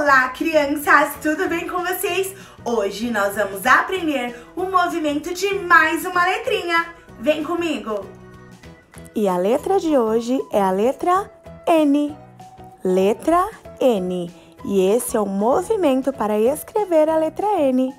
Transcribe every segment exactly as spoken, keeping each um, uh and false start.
Olá, crianças! Tudo bem com vocês? Hoje nós vamos aprender o movimento de mais uma letrinha. Vem comigo! E a letra de hoje é a letra N. Letra N. E esse é o movimento para escrever a letra N.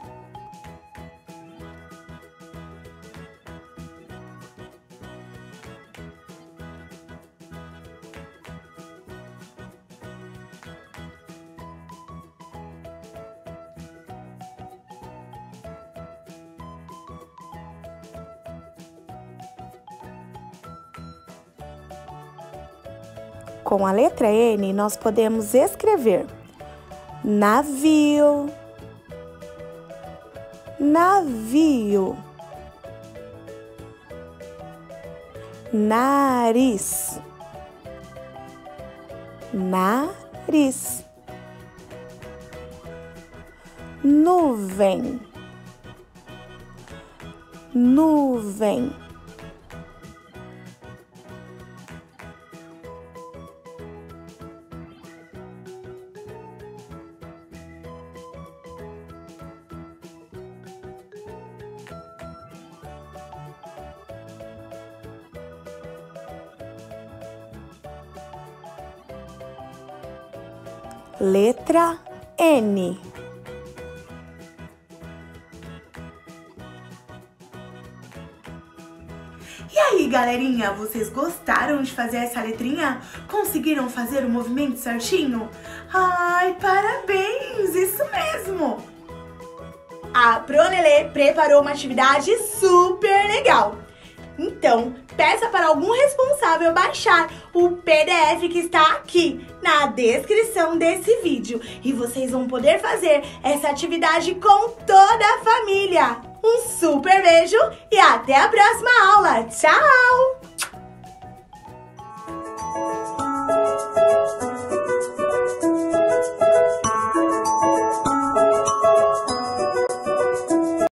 Com a letra N, nós podemos escrever navio, navio, nariz, nariz, nuvem, nuvem. Letra N. E aí, galerinha, vocês gostaram de fazer essa letrinha? Conseguiram fazer o movimento certinho? Ai, parabéns! Isso mesmo! A Pronelê preparou uma atividade super legal. Então, peça para algum responsável baixar o P D F que está aqui na descrição desse vídeo. E vocês vão poder fazer essa atividade com toda a família. Um super beijo e até a próxima aula. Tchau!